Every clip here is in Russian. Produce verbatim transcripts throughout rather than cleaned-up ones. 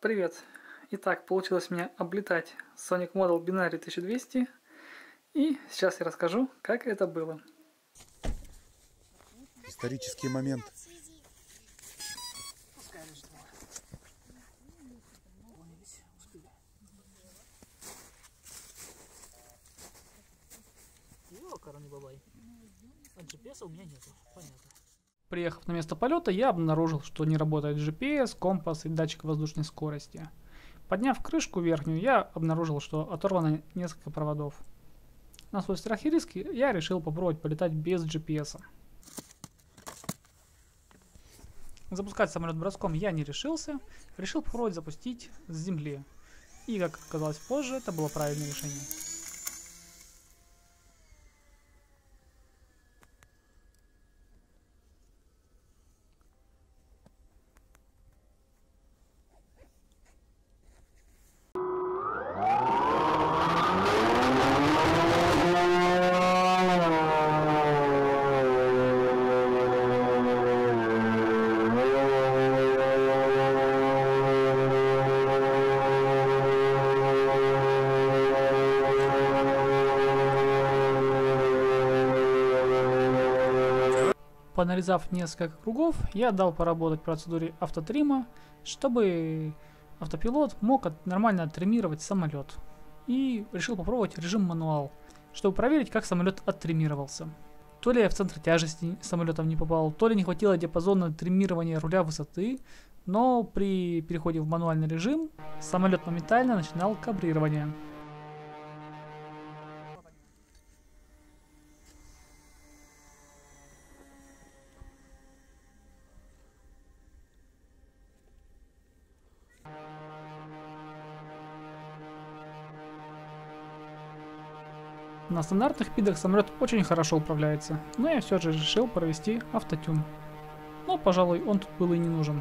Привет! Итак, получилось у меня облетать Sonic Model Binary тысяча двести. И сейчас я расскажу, как это было. Исторический момент. джи пи эс у меня нету. Понятно. Приехав на место полета, я обнаружил, что не работает джи пи эс, компас и датчик воздушной скорости. Подняв крышку верхнюю, я обнаружил, что оторвано несколько проводов. На свой страх и риск я решил попробовать полетать без джи пи эс. Запускать самолет броском я не решился, решил попробовать запустить с земли. И, как оказалось позже, это было правильное решение. Понарезав несколько кругов, я дал поработать процедуре автотрима, чтобы автопилот мог от, нормально оттримировать самолет. И решил попробовать режим мануал, чтобы проверить, как самолет оттримировался. То ли я в центр тяжести самолетом не попал, то ли не хватило диапазона триммирования руля высоты, но при переходе в мануальный режим самолет моментально начинал кабрирование. На стандартных пидах самолет очень хорошо управляется, но я все же решил провести автотюн. Но, пожалуй, он тут был и не нужен.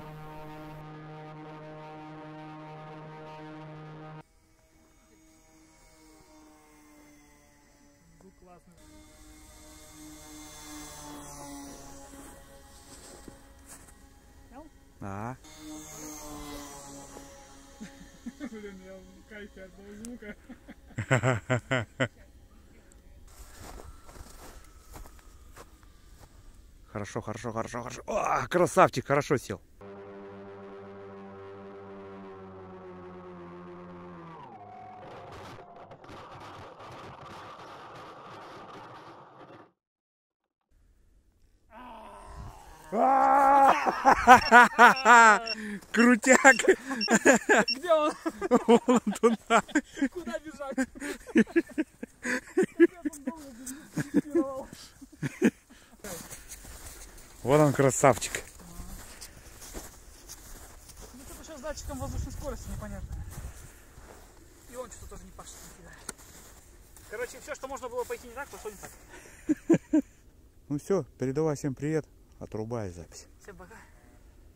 А. Блин, я в кайфе одного звука. Хорошо, хорошо, хорошо, хорошо. О, красавчик, хорошо сел. Крутяк! Где он? Вон туда. Куда бежать? Вот он, красавчик. Ну тут еще с датчиком воздушной скорости непонятно. И он что-то тоже не пашет. Короче, все, что можно было пойти не так, пошло не так. Ну все, передавай всем привет. Отрубай запись. Всем пока.